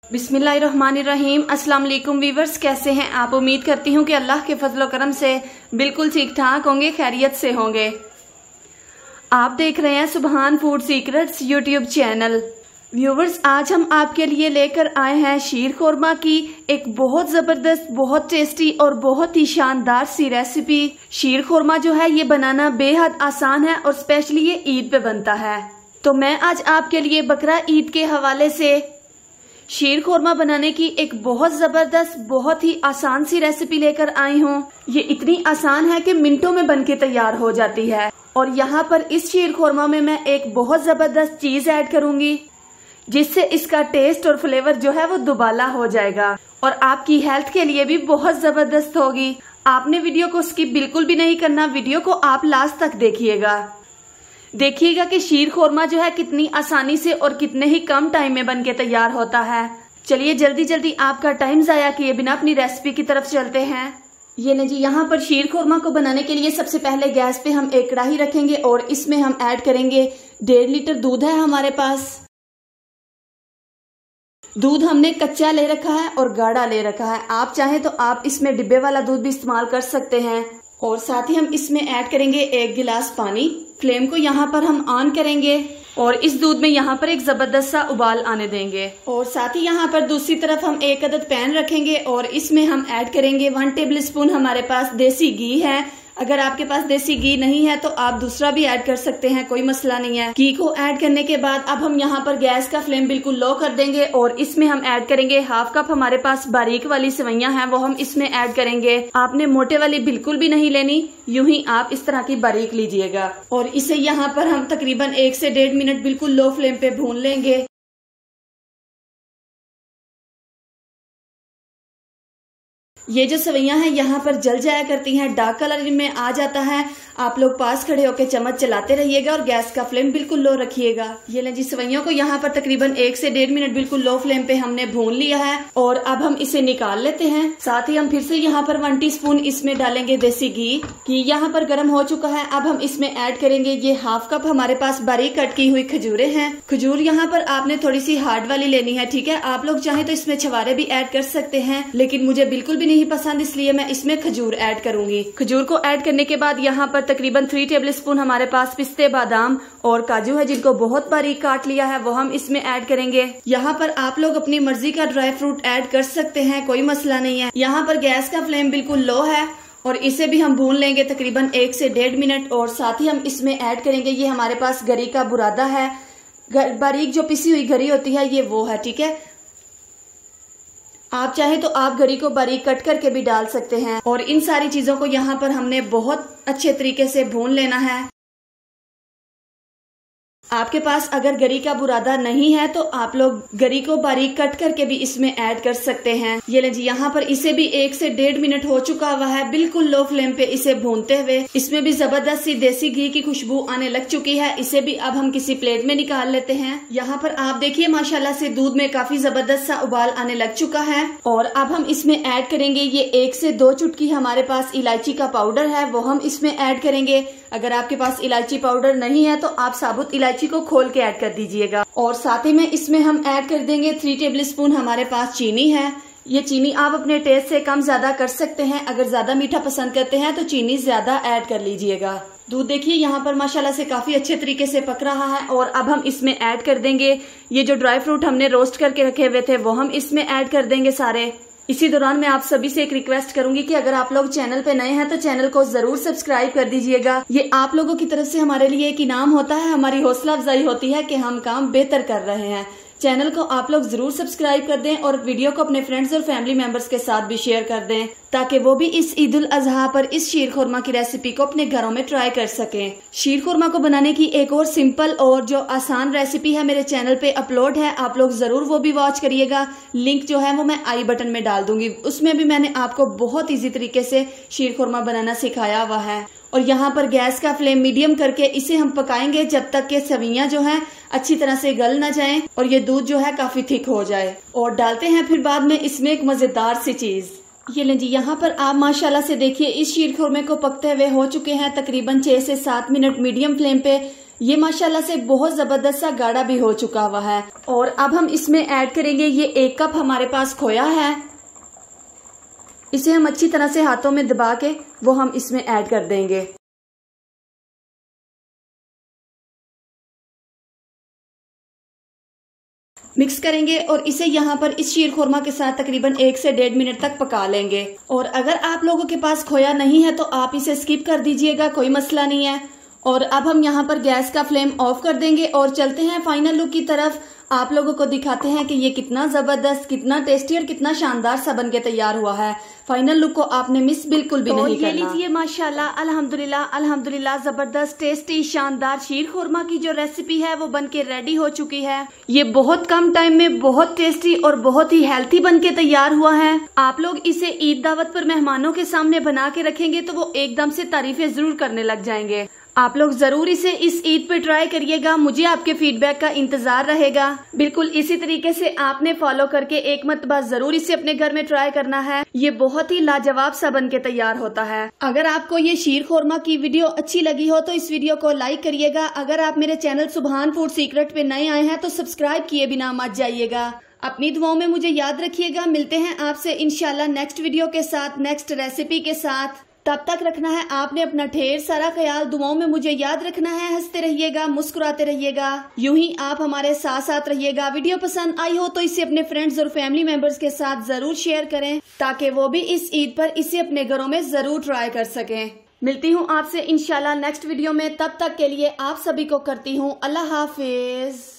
बिस्मिल्लाहिर्रहमानिर्रहीम। अस्सलाम वालेकुम वीवर्स, कैसे हैं आप? उम्मीद करती हूँ कि अल्लाह के फजल व करम से बिल्कुल ठीक ठाक होंगे, खैरियत से होंगे। आप देख रहे हैं Subhan food secrets YouTube channel. Viewers, आज हम आपके लिए लेकर आए हैं शीर खोरमा की एक बहुत ज़बरदस्त, बहुत टेस्टी और बहुत ही शानदार सी रेसिपी। शीर खोरमा जो है ये बनाना बेहद आसान है और स्पेशली ये ईद पे बनता है। तो मैं आज आपके लिए बकरा ईद के हवाले से शीर खोरमा बनाने की एक बहुत ज़बरदस्त, बहुत ही आसान सी रेसिपी लेकर आई हूँ। ये इतनी आसान है कि मिनटों में बनके तैयार हो जाती है। और यहाँ पर इस शीर खोरमा में मैं एक बहुत ज़बरदस्त चीज़ ऐड करूँगी जिससे इसका टेस्ट और फ्लेवर जो है वो दुबाला हो जाएगा और आपकी हेल्थ के लिए भी बहुत ज़बरदस्त होगी। आपने वीडियो को स्किप बिल्कुल भी नहीं करना, वीडियो को आप लास्ट तक देखिएगा कि शीर खोरमा जो है कितनी आसानी से और कितने ही कम टाइम में बनके तैयार होता है। चलिए जल्दी जल्दी आपका टाइम जाया किए बिना अपनी रेसिपी की तरफ चलते हैं। ये ना जी, यहाँ पर शीर खोरमा को बनाने के लिए सबसे पहले गैस पे हम एक कढ़ाई रखेंगे और इसमें हम ऐड करेंगे 1.5 लीटर दूध है हमारे पास। दूध हमने कच्चा ले रखा है और गाढ़ा ले रखा है। आप चाहें तो आप इसमें डिब्बे वाला दूध भी इस्तेमाल कर सकते हैं। और साथ ही हम इसमें ऐड करेंगे 1 गिलास पानी। फ्लेम को यहाँ पर हम ऑन करेंगे और इस दूध में यहाँ पर एक जबरदस्त सा उबाल आने देंगे। और साथ ही यहाँ पर दूसरी तरफ हम एक अदद पैन रखेंगे और इसमें हम ऐड करेंगे 1 टेबल स्पून हमारे पास देसी घी है। अगर आपके पास देसी घी नहीं है तो आप दूसरा भी ऐड कर सकते हैं, कोई मसला नहीं है। घी को ऐड करने के बाद अब हम यहाँ पर गैस का फ्लेम बिल्कुल लो कर देंगे और इसमें हम ऐड करेंगे 1/2 कप हमारे पास बारीक वाली सेवइयां हैं, वो हम इसमें ऐड करेंगे। आपने मोटे वाली बिल्कुल भी नहीं लेनी, यूं ही आप इस तरह की बारीक लीजिएगा। और इसे यहाँ पर हम तकरीबन 1 से 1.5 मिनट बिल्कुल लो फ्लेम पे भून लेंगे। ये जो सेवइयां हैं यहाँ पर जल जाया करती हैं, डार्क कलर में आ जाता है। आप लोग पास खड़े होकर चम्मच चलाते रहिएगा और गैस का फ्लेम बिल्कुल लो रखिएगा। ये लें जी, सेवइयों को यहाँ पर तकरीबन 1 से 1.5 मिनट बिल्कुल लो फ्लेम पे हमने भून लिया है और अब हम इसे निकाल लेते हैं। साथ ही हम फिर से यहाँ पर 1 टीस्पून इसमें डालेंगे देसी घी। घी यहाँ पर गर्म हो चुका है। अब हम इसमें ऐड करेंगे ये 1/2 कप हमारे पास बारीक कट की हुई खजूरें हैं। खजूर यहाँ पर आपने थोड़ी सी हार्ड वाली लेनी है, ठीक है। आप लोग चाहे तो इसमें छवारे भी ऐड कर सकते हैं, लेकिन मुझे बिल्कुल भी नहीं पसंद, इसलिए मैं इसमें खजूर ऐड करूंगी। खजूर को ऐड करने के बाद यहाँ पर तकरीबन 3 टेबल स्पून हमारे पास पिस्ते, बादाम और काजू है जिनको बहुत बारीक काट लिया है, वो हम इसमें ऐड करेंगे। यहाँ पर आप लोग अपनी मर्जी का ड्राई फ्रूट ऐड कर सकते हैं, कोई मसला नहीं है। यहाँ पर गैस का फ्लेम बिल्कुल लो है और इसे भी हम भून लेंगे तकरीबन 1 से 1.5 मिनट। और साथ ही हम इसमें ऐड करेंगे ये हमारे पास गरी का बुरादा है, बारीक जो पिसी हुई गरी होती है ये वो है, ठीक है। आप चाहे तो आप गरी को बारीक कट करके भी डाल सकते हैं। और इन सारी चीजों को यहाँ पर हमने बहुत अच्छे तरीके से भून लेना है। आपके पास अगर गरी का बुरादा नहीं है तो आप लोग गरी को बारीक कट करके भी इसमें ऐड कर सकते हैं। ये लें जी, यहाँ पर इसे भी 1 से 1.5 मिनट हो चुका हुआ है बिल्कुल लो फ्लेम पे इसे भूनते हुए। इसमें भी जबरदस्त सी देसी घी की खुशबू आने लग चुकी है। इसे भी अब हम किसी प्लेट में निकाल लेते हैं। यहाँ पर आप देखिए माशाल्लाह से दूध में काफी जबरदस्त सा उबाल आने लग चुका है। और अब हम इसमें ऐड करेंगे ये 1 से 2 चुटकी हमारे पास इलायची का पाउडर है, वो हम इसमें ऐड करेंगे। अगर आपके पास इलायची पाउडर नहीं है तो आप साबुत इलायची को खोल के ऐड कर दीजिएगा। और साथ ही में इसमें हम ऐड कर देंगे 3 टेबल स्पून हमारे पास चीनी है। ये चीनी आप अपने टेस्ट से कम ज्यादा कर सकते हैं। अगर ज्यादा मीठा पसंद करते हैं तो चीनी ज्यादा ऐड कर लीजिएगा। दूध देखिए यहाँ पर माशाल्लाह से काफी अच्छे तरीके से पक रहा है। और अब हम इसमें ऐड कर देंगे ये जो ड्राई फ्रूट हमने रोस्ट करके रखे हुए थे, वो हम इसमें ऐड कर देंगे सारे। इसी दौरान मैं आप सभी से एक रिक्वेस्ट करूंगी कि अगर आप लोग चैनल पे नए हैं तो चैनल को जरूर सब्सक्राइब कर दीजिएगा। ये आप लोगों की तरफ से हमारे लिए एक इनाम होता है, हमारी हौसला अफजाई होती है कि हम काम बेहतर कर रहे हैं। चैनल को आप लोग जरूर सब्सक्राइब कर दें और वीडियो को अपने फ्रेंड्स और फैमिली मेंबर्स के साथ भी शेयर कर दें ताकि वो भी इस ईद उल अजहा पर इस शीर खोरमा की रेसिपी को अपने घरों में ट्राई कर सकें। शीर खोरमा को बनाने की एक और सिंपल और जो आसान रेसिपी है मेरे चैनल पे अपलोड है, आप लोग जरूर वो भी वॉच करिएगा। लिंक जो है वो मैं आई बटन में डाल दूंगी। उसमें भी मैंने आपको बहुत ईजी तरीके से शीर खोरमा बनाना सिखाया हुआ है। और यहाँ पर गैस का फ्लेम मीडियम करके इसे हम पकाएंगे जब तक कि सेवइयां जो हैं अच्छी तरह से गल ना जाएं और ये दूध जो है काफी थिक हो जाए। और डालते हैं फिर बाद में इसमें एक मजेदार सी चीज। ये लें जी, यहाँ पर आप माशाल्लाह से देखिए इस शीर खोरमे को पकते हुए हो चुके हैं तकरीबन 6 से 7 मिनट मीडियम फ्लेम पे। ये माशाल्लाह से बहुत जबरदस्त सा गाढ़ा भी हो चुका हुआ है। और अब हम इसमें ऐड करेंगे, ये 1 कप हमारे पास खोया है। इसे हम अच्छी तरह से हाथों में दबा के वो हम इसमें ऐड कर देंगे। मिक्स करेंगे और इसे यहाँ पर इस शीर खोरमा के साथ तकरीबन 1 से 1.5 मिनट तक पका लेंगे। और अगर आप लोगों के पास खोया नहीं है तो आप इसे स्किप कर दीजिएगा, कोई मसला नहीं है। और अब हम यहाँ पर गैस का फ्लेम ऑफ कर देंगे और चलते हैं फाइनल लुक की तरफ। आप लोगों को दिखाते हैं कि ये कितना जबरदस्त, कितना टेस्टी और कितना शानदार सा बन के तैयार हुआ है। फाइनल लुक को आपने मिस बिल्कुल भी नहीं करना। ये लीजिए माशाल्लाह, अल्हम्दुलिल्लाह अल्हम्दुलिल्लाह, जबरदस्त टेस्टी शानदार शीर खोरमा की जो रेसिपी है वो बन के रेडी हो चुकी है। ये बहुत कम टाइम में बहुत टेस्टी और बहुत ही हेल्थी बन के तैयार हुआ है। आप लोग इसे ईद दावत पर मेहमानों के सामने बना के रखेंगे तो वो एकदम से तारीफें जरूर करने लग जाएंगे। आप लोग जरूर इसे इस ईद पे ट्राई करिएगा, मुझे आपके फीडबैक का इंतजार रहेगा। बिल्कुल इसी तरीके से आपने फॉलो करके एक मरतबा जरूर इसे अपने घर में ट्राई करना है। ये बहुत ही लाजवाब सा बन के तैयार होता है। अगर आपको ये शीर खोरमा की वीडियो अच्छी लगी हो तो इस वीडियो को लाइक करिएगा। अगर आप मेरे चैनल सुभान फूड सीक्रेट पे नए आए हैं तो सब्सक्राइब किए बिना मत जाइएगा। अपनी दुआओं में मुझे याद रखिएगा। मिलते हैं आपसे इंशाल्लाह नेक्स्ट वीडियो के साथ, नेक्स्ट रेसिपी के साथ। तब तक रखना है आपने अपना ढेर सारा ख्याल। दुआओं में मुझे याद रखना है। हंसते रहिएगा, मुस्कुराते रहिएगा, यूं ही आप हमारे साथ साथ रहिएगा। वीडियो पसंद आई हो तो इसे अपने फ्रेंड्स और फैमिली मेंबर्स के साथ जरूर शेयर करें ताकि वो भी इस ईद पर इसे अपने घरों में जरूर ट्राई कर सकें। मिलती हूँ आपसे इंशाल्लाह नेक्स्ट वीडियो में। तब तक के लिए आप सभी को करती हूँ अल्लाह हाफिज।